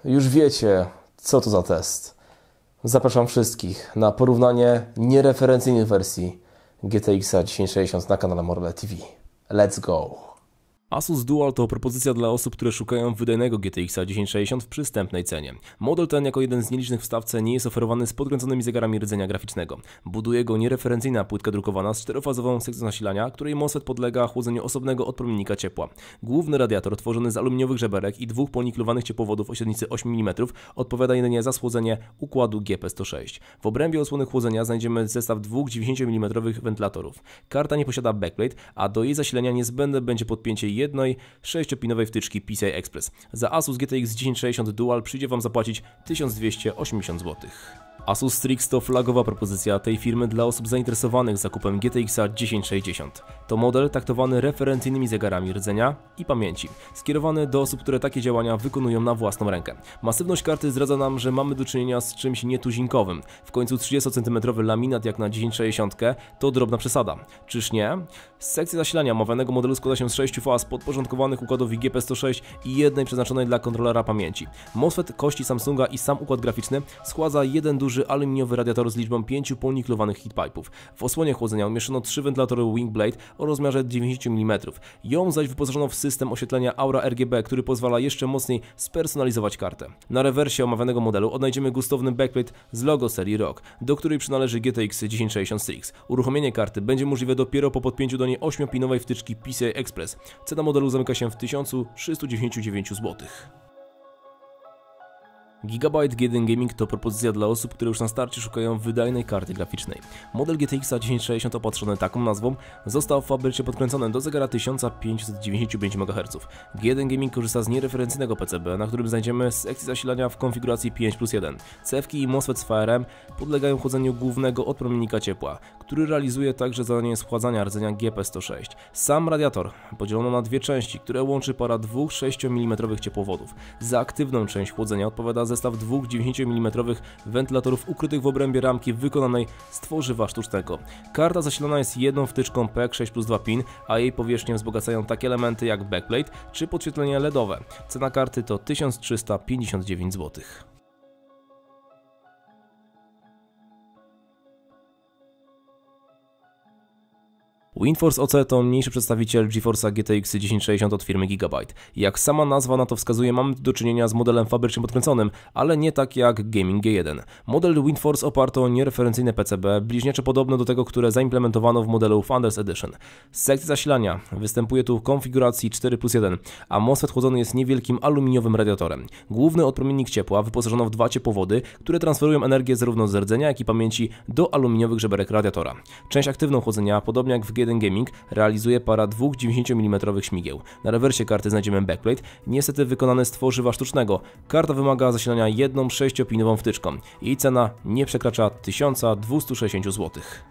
już wiecie, co to za test. Zapraszam wszystkich na porównanie niereferencyjnych wersji GTX 1060 na kanale Morele TV. Let's go! Asus Dual to propozycja dla osób, które szukają wydajnego GTX 1060 w przystępnej cenie. Model ten jako jeden z nielicznych w stawce nie jest oferowany z podkręconymi zegarami rdzenia graficznego. Buduje go niereferencyjna płytka drukowana z czterofazową sekcją zasilania, której MOSFET podlega chłodzeniu osobnego od promiennika ciepła. Główny radiator tworzony z aluminiowych żeberek i dwóch poniklowanych ciepłowodów o średnicy 8 mm odpowiada jedynie za schłodzenie układu GP106. W obrębie osłony chłodzenia znajdziemy zestaw dwóch 90 mm wentylatorów. Karta nie posiada backplate, a do jej zasilania niezbędne będzie podpięcie jednej 6-pinowej wtyczki PCI Express. Za Asus GTX 1060 Dual przyjdzie Wam zapłacić 1280 zł. Asus Strix to flagowa propozycja tej firmy dla osób zainteresowanych zakupem GTX 1060. To model taktowany referencyjnymi zegarami rdzenia i pamięci, skierowany do osób, które takie działania wykonują na własną rękę. Masywność karty zdradza nam, że mamy do czynienia z czymś nietuzinkowym. W końcu 30 cm laminat jak na 1060 to drobna przesada. Czyż nie? Sekcja zasilania omawianego modelu składa się z 6 faz podporządkowanych układowi GP106 i jednej przeznaczonej dla kontrolera pamięci. MOSFET kości Samsunga i sam układ graficzny schładza jeden duży aluminiowy radiator z liczbą 5 poniklowanych heatpipe'ów. W osłonie chłodzenia umieszczono 3 wentylatory Wingblade o rozmiarze 90 mm. Ją zaś wyposażono w system oświetlenia Aura RGB, który pozwala jeszcze mocniej spersonalizować kartę. Na rewersie omawianego modelu odnajdziemy gustowny backplate z logo serii ROG, do której przynależy GTX 1060 Strix. Uruchomienie karty będzie możliwe dopiero po podpięciu do niej 8-pinowej wtyczki PCI Express. Cena modelu zamyka się w 1399 zł. Gigabyte G1 Gaming to propozycja dla osób, które już na starcie szukają wydajnej karty graficznej. Model GTX 1060 opatrzony taką nazwą został w fabryce podkręcony do zegara 1595 MHz. G1 Gaming korzysta z niereferencyjnego PCB, na którym znajdziemy sekcję zasilania w konfiguracji 5+1. Cewki i MOSFET z VRM podlegają chłodzeniu głównego od promiennika ciepła, który realizuje także zadanie schładzania rdzenia GP106. Sam radiator podzielono na dwie części, które łączy para dwóch 6 mm ciepłowodów. Za aktywną część chłodzenia odpowiada zestaw dwóch 90 mm wentylatorów ukrytych w obrębie ramki wykonanej z tworzywa sztucznego. Karta zasilana jest jedną wtyczką PEC6+2 pin, a jej powierzchnię wzbogacają takie elementy jak backplate czy podświetlenie LEDowe. Cena karty to 1359 zł. WindForce OC to mniejszy przedstawiciel GeForce'a GTX 1060 od firmy Gigabyte. Jak sama nazwa na to wskazuje, mamy tu do czynienia z modelem fabrycznie podkręconym, ale nie tak jak Gaming G1. Model WindForce oparto o niereferencyjne PCB, bliźniacze podobne do tego, które zaimplementowano w modelu Founders Edition. Sekcja zasilania występuje tu w konfiguracji 4+1, a MOSFET chłodzony jest niewielkim aluminiowym radiatorem. Główny odpromiennik ciepła wyposażono w dwa ciepłowody, które transferują energię zarówno z rdzenia, jak i pamięci do aluminiowych żeberek radiatora. Część aktywną chłodzenia, podobnie jak w G1 Gaming, realizuje para dwóch 90 mm śmigieł. Na rewersie karty znajdziemy backplate, niestety wykonany z tworzywa sztucznego. Karta wymaga zasilania jedną 6-pinową wtyczką. Jej cena nie przekracza 1260 zł.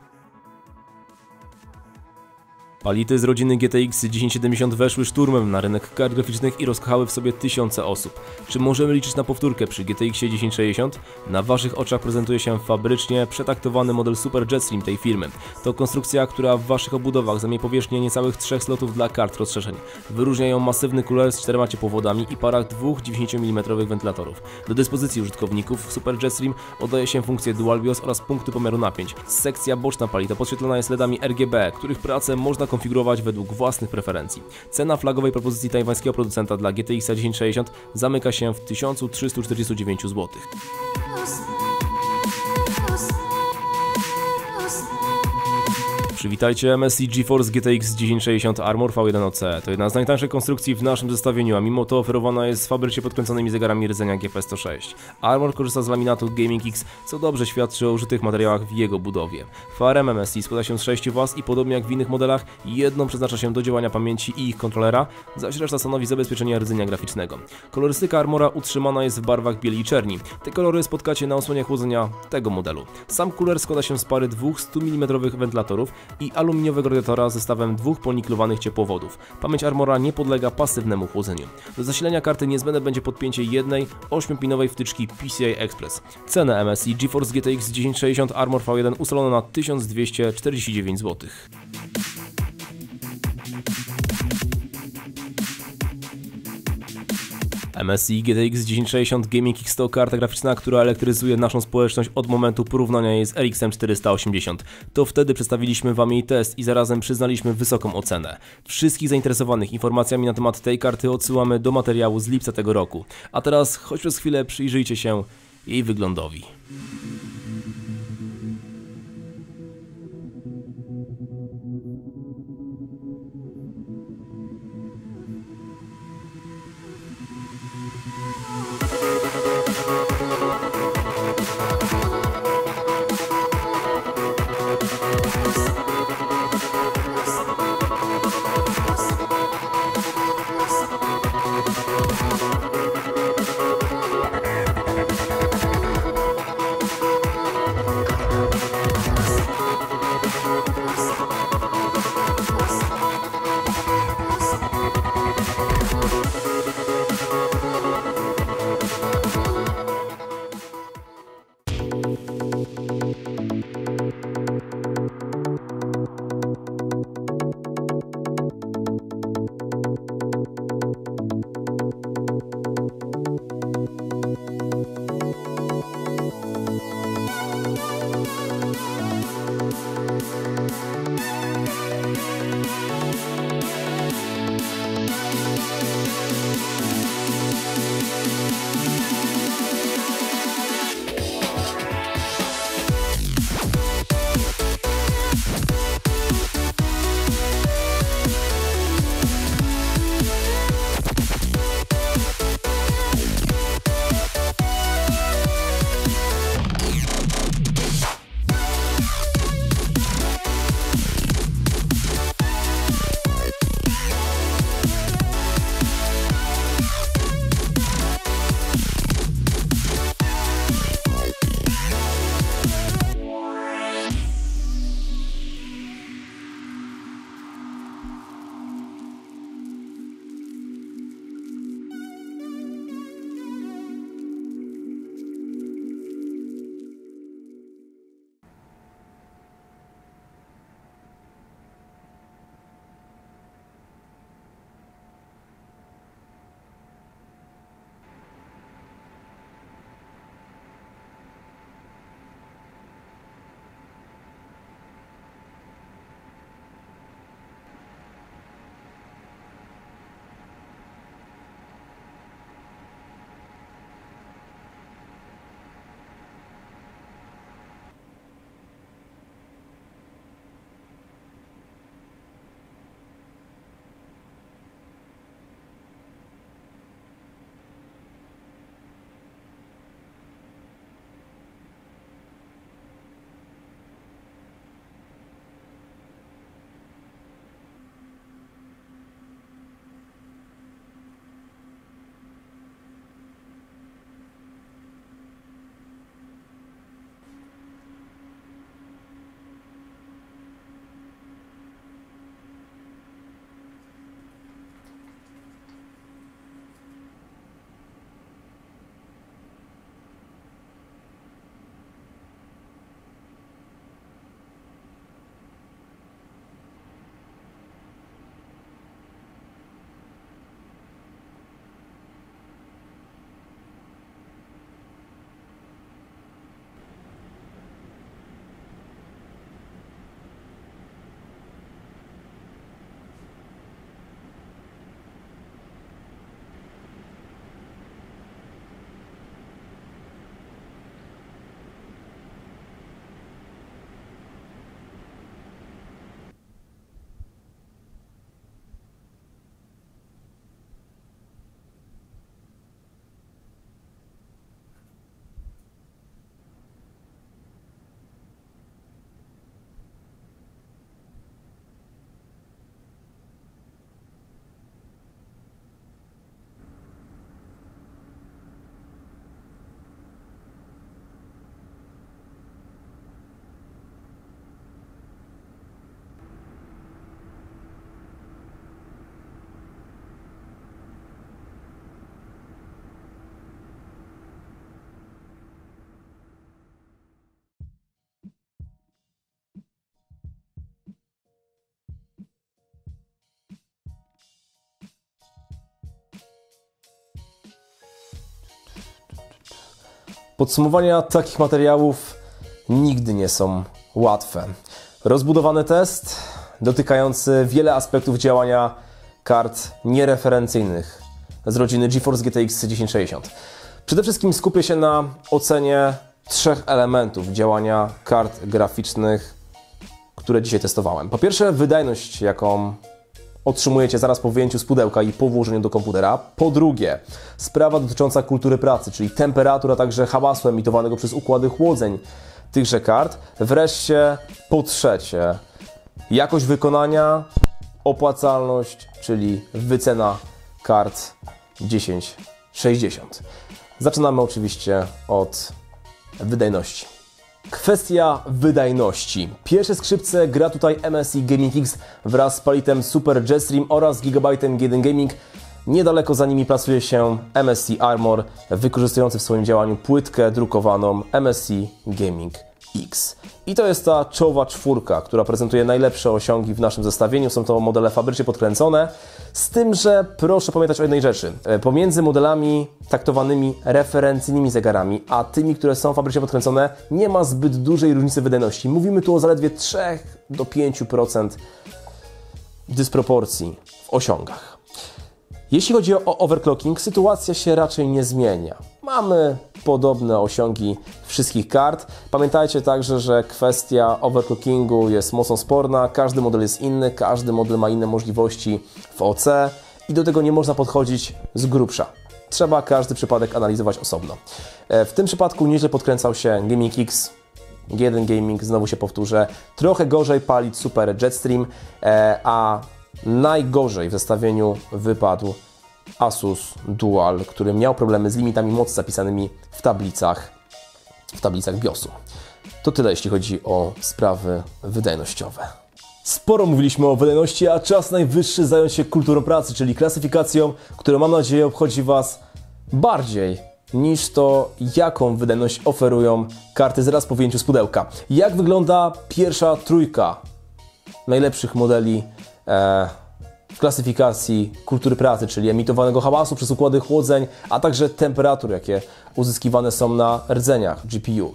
Pality z rodziny GTX 1070 weszły szturmem na rynek kart graficznych i rozkochały w sobie tysiące osób. Czy możemy liczyć na powtórkę przy GTX 1060? Na Waszych oczach prezentuje się fabrycznie przetaktowany model Super Jetstream tej firmy. To konstrukcja, która w Waszych obudowach zajmie powierzchnię niecałych 3 slotów dla kart rozszerzeń. Wyróżnia ją masywny kuler z 4 ciepłowodami i parach dwóch 90 mm wentylatorów. Do dyspozycji użytkowników Super Jetstream oddaje się funkcję Dual BIOS oraz punkty pomiaru napięć. Sekcja boczna palita podświetlona jest LEDami RGB, których pracę można konfigurować według własnych preferencji. Cena flagowej propozycji tajwańskiego producenta dla GTX 1060 zamyka się w 1349 zł. Przywitajcie, MSI GeForce GTX 1060 Armor V1OC. To jedna z najtańszych konstrukcji w naszym zestawieniu, a mimo to oferowana jest z fabrycznie podkręconymi zegarami rdzenia GP106. Armor korzysta z laminatu Gaming X, co dobrze świadczy o użytych materiałach w jego budowie. VRM MSI składa się z 6 faz i podobnie jak w innych modelach, jedną przeznacza się do działania pamięci i ich kontrolera, zaś reszta stanowi zabezpieczenie rdzenia graficznego. Kolorystyka Armora utrzymana jest w barwach bieli i czerni. Te kolory spotkacie na osłonie chłodzenia tego modelu. Sam kuler składa się z pary dwóch 100 mm wentylatorów i aluminiowego radiatora z zestawem dwóch poniklowanych ciepłowodów. Pamięć Armora nie podlega pasywnemu chłodzeniu. Do zasilania karty niezbędne będzie podpięcie jednej 8-pinowej wtyczki PCI Express. Cenę MSI GeForce GTX 1060 Armor V1 ustalono na 1249 zł. MSI GTX 1060 Gaming X100, karta graficzna, która elektryzuje naszą społeczność od momentu porównania jej z RX 480. To wtedy przedstawiliśmy Wam jej test i zarazem przyznaliśmy wysoką ocenę. Wszystkich zainteresowanych informacjami na temat tej karty odsyłamy do materiału z lipca tego roku. A teraz choć przez chwilę przyjrzyjcie się jej wyglądowi. Podsumowania takich materiałów nigdy nie są łatwe. Rozbudowany test dotykający wiele aspektów działania kart niereferencyjnych z rodziny GeForce GTX 1060. Przede wszystkim skupię się na ocenie 3 elementów działania kart graficznych, które dzisiaj testowałem. Po pierwsze, wydajność, jaką otrzymujecie zaraz po wyjęciu z pudełka i po włożeniu do komputera. Po drugie, sprawa dotycząca kultury pracy, czyli temperatur, a także hałasu emitowanego przez układy chłodzeń tychże kart. Wreszcie, po trzecie, jakość wykonania, opłacalność, czyli wycena kart 1060. Zaczynamy oczywiście od wydajności. Kwestia wydajności. Pierwsze skrzypce gra tutaj MSI Gaming X wraz z palitem Super Jetstream oraz Gigabyte'em G1 Gaming. Niedaleko za nimi plasuje się MSI Armor, wykorzystujący w swoim działaniu płytkę drukowaną MSI Gaming X. I to jest ta czołowa czwórka, która prezentuje najlepsze osiągi w naszym zestawieniu. Są to modele fabrycznie podkręcone, z tym, że proszę pamiętać o jednej rzeczy. Pomiędzy modelami taktowanymi referencyjnymi zegarami, a tymi, które są fabrycznie podkręcone, nie ma zbyt dużej różnicy wydajności. Mówimy tu o zaledwie 3 do 5% dysproporcji w osiągach. Jeśli chodzi o overclocking, sytuacja się raczej nie zmienia. Mamy podobne osiągi wszystkich kart. Pamiętajcie także, że kwestia overclockingu jest mocno sporna. Każdy model jest inny, każdy model ma inne możliwości w OC i do tego nie można podchodzić z grubsza. Trzeba każdy przypadek analizować osobno. W tym przypadku nieźle podkręcał się Gaming X, G1 Gaming, znowu się powtórzę. Trochę gorzej palić Super Jetstream, a najgorzej w zestawieniu wypadł Asus Dual, który miał problemy z limitami mocy zapisanymi w tablicach BIOS-u. To tyle, jeśli chodzi o sprawy wydajnościowe. Sporo mówiliśmy o wydajności, a czas najwyższy zająć się kulturą pracy, czyli klasyfikacją, która, mam nadzieję, obchodzi Was bardziej niż to, jaką wydajność oferują karty zaraz po wyjęciu z pudełka. Jak wygląda pierwsza trójka najlepszych modeli w klasyfikacji kultury pracy, czyli emitowanego hałasu przez układy chłodzeń, a także temperatur, jakie uzyskiwane są na rdzeniach GPU.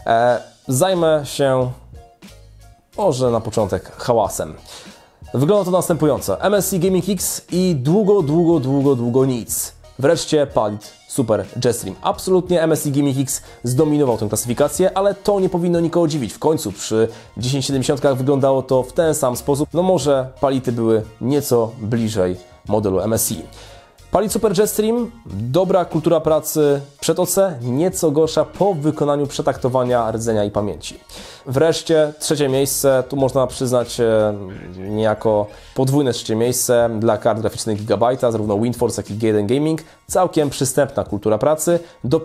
Zajmę się może na początek hałasem. Wygląda to następująco. MSI Gaming X i długo nic. Wreszcie palit Super Jetstream. Absolutnie MSI Gaming X zdominował tę klasyfikację, ale to nie powinno nikogo dziwić. W końcu przy 1070 wyglądało to w ten sam sposób. No może pality były nieco bliżej modelu MSI. Palit Super Jetstream, dobra kultura pracy przed OC, nieco gorsza po wykonaniu przetaktowania rdzenia i pamięci. Wreszcie trzecie miejsce, tu można przyznać niejako podwójne trzecie miejsce dla kart graficznych Gigabyte'a, zarówno WindForce, jak i G1 Gaming. Całkiem przystępna kultura pracy.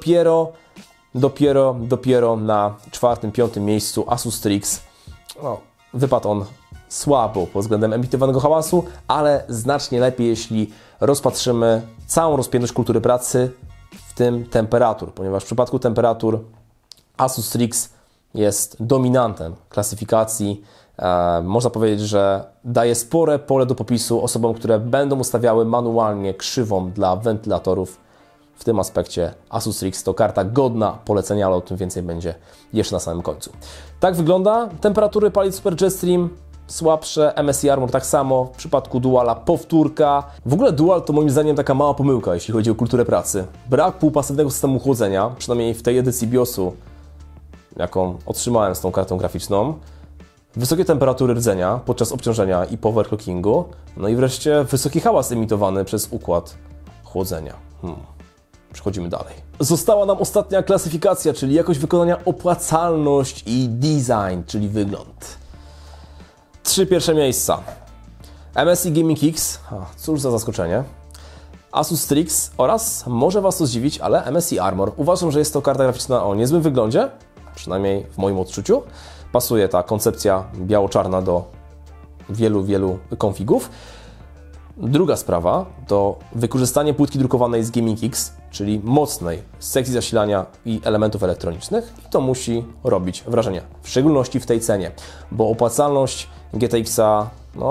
Dopiero na 4.-5. miejscu Asus Strix. No, wypadł on słabo pod względem emitowanego hałasu, ale znacznie lepiej, jeśli rozpatrzymy całą rozpiętość kultury pracy, w tym temperatur, ponieważ w przypadku temperatur Asus Strix jest dominantem klasyfikacji. Można powiedzieć, że daje spore pole do popisu osobom, które będą ustawiały manualnie krzywą dla wentylatorów. W tym aspekcie Asus Strix to karta godna polecenia, ale o tym więcej będzie jeszcze na samym końcu. Tak wygląda. Temperatury palit Super Jetstream słabsze, MSI Armor tak samo, w przypadku Duala powtórka. W ogóle Dual to moim zdaniem taka mała pomyłka, jeśli chodzi o kulturę pracy. Brak półpasywnego systemu chłodzenia, przynajmniej w tej edycji BIOS-u, jaką otrzymałem z tą kartą graficzną. Wysokie temperatury rdzenia podczas obciążenia i po overclockingu. No i wreszcie wysoki hałas emitowany przez układ chłodzenia. Przechodzimy dalej. Została nam ostatnia klasyfikacja, czyli jakość wykonania, opłacalność i design, czyli wygląd. 3 pierwsze miejsca. MSI Gaming X, cóż za zaskoczenie. Asus Strix oraz, może Was to zdziwić, ale MSI Armor. Uważam, że jest to karta graficzna o niezłym wyglądzie, przynajmniej w moim odczuciu. Pasuje ta koncepcja biało-czarna do wielu konfigów. Druga sprawa to wykorzystanie płytki drukowanej z Gaming X, czyli mocnej z sekcji zasilania i elementów elektronicznych. I to musi robić wrażenie, w szczególności w tej cenie, bo opłacalność GTX-a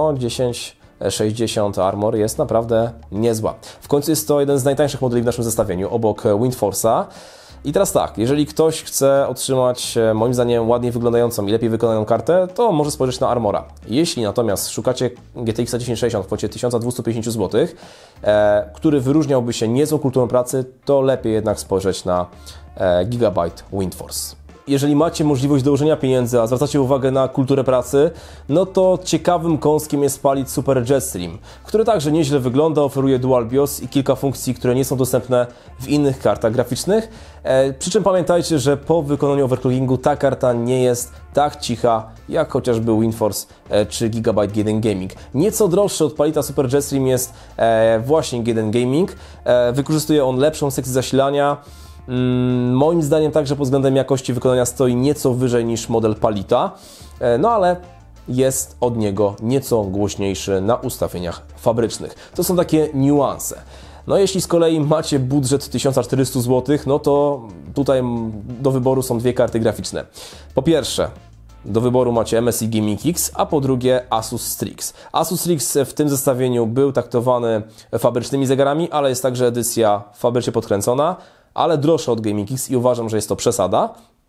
1060 Armor jest naprawdę niezła. W końcu jest to jeden z najtańszych modeli w naszym zestawieniu, obok WindForce'a. I teraz tak, jeżeli ktoś chce otrzymać moim zdaniem ładniej wyglądającą i lepiej wykonaną kartę, to może spojrzeć na Armora. Jeśli natomiast szukacie GTX 1060 w kwocie 1250 zł, który wyróżniałby się niezłą kulturą pracy, to lepiej jednak spojrzeć na Gigabyte Windforce. Jeżeli macie możliwość dołożenia pieniędzy, a zwracacie uwagę na kulturę pracy, no to ciekawym kąskiem jest palić Super Jetstream, który także nieźle wygląda, oferuje Dual BIOS i kilka funkcji, które nie są dostępne w innych kartach graficznych. Przy czym pamiętajcie, że po wykonaniu overclockingu ta karta nie jest tak cicha jak chociażby Windforce czy Gigabyte G1 Gaming. Nieco droższy od palita Super Jetstream jest właśnie G1 Gaming. Wykorzystuje on lepszą sekcję zasilania. Moim zdaniem także pod względem jakości wykonania stoi nieco wyżej niż model palita, no ale jest od niego nieco głośniejszy na ustawieniach fabrycznych. To są takie niuanse. No jeśli z kolei macie budżet 1400 zł, no to tutaj do wyboru są dwie karty graficzne. Po pierwsze, do wyboru macie MSI Gaming X, a po drugie Asus Strix. Asus Strix w tym zestawieniu był taktowany fabrycznymi zegarami, ale jest także edycja fabrycznie podkręcona, ale droższa od Gaming X i uważam, że jest to przesada.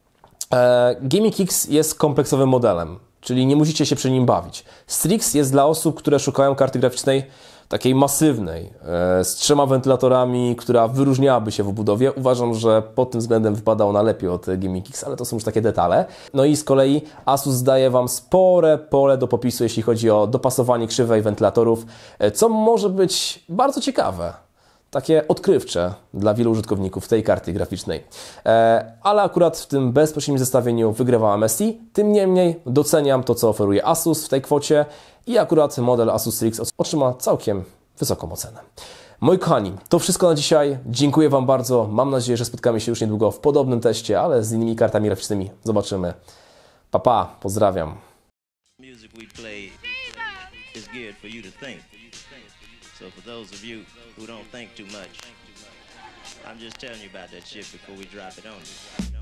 Gaming X jest kompleksowym modelem, czyli nie musicie się przy nim bawić. Strix jest dla osób, które szukają karty graficznej takiej masywnej, z 3 wentylatorami, która wyróżniałaby się w obudowie. Uważam, że pod tym względem wypada ona lepiej od Gaming X, ale to są już takie detale. No i z kolei Asus daje Wam spore pole do popisu, jeśli chodzi o dopasowanie krzywej wentylatorów, co może być bardzo ciekawe. Takie odkrywcze dla wielu użytkowników tej karty graficznej. Ale akurat w tym bezpośrednim zestawieniu wygrywa MSI. Tym niemniej doceniam to, co oferuje Asus w tej kwocie i akurat model Asus Strix otrzyma całkiem wysoką ocenę. Moi kochani, to wszystko na dzisiaj. Dziękuję Wam bardzo. Mam nadzieję, że spotkamy się już niedługo w podobnym teście, ale z innymi kartami graficznymi. Zobaczymy. Pa, pa. Pozdrawiam. So for those of you who don't think too much, I'm just telling you about that shit before we drop it on you.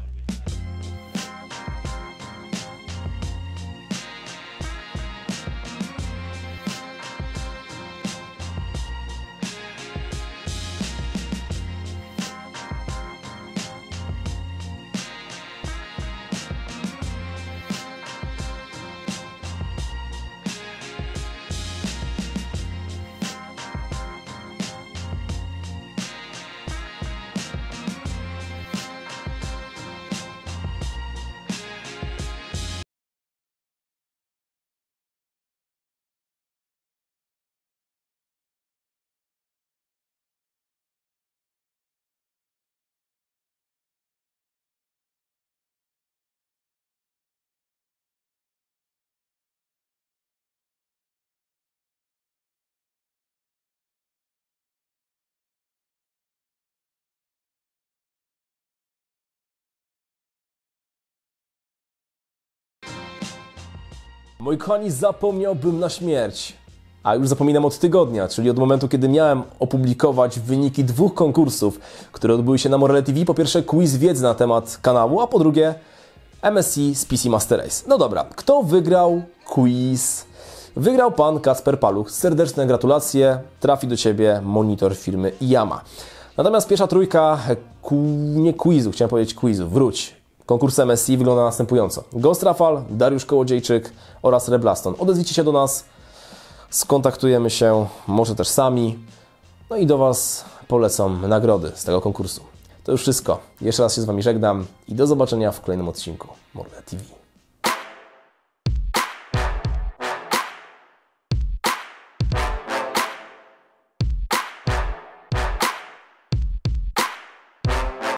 Moi kochani, zapomniałbym na śmierć. A już zapominam od tygodnia, czyli od momentu, kiedy miałem opublikować wyniki 2 konkursów, które odbyły się na Morele TV. Po pierwsze quiz wiedzy na temat kanału, a po drugie MSI z PC Master Race. No dobra, kto wygrał quiz? Wygrał pan Kacper Paluch. Serdeczne gratulacje, trafi do Ciebie monitor firmy Yama. Natomiast pierwsza trójka, nie quizu, chciałem powiedzieć quizu, wróć. Konkurs MSI wygląda następująco. Ghost Rafal, Dariusz Kołodziejczyk oraz Reblaston. Odezwijcie się do nas, skontaktujemy się, może też sami. No i do Was polecam nagrody z tego konkursu. To już wszystko. Jeszcze raz się z Wami żegnam i do zobaczenia w kolejnym odcinku Morele TV.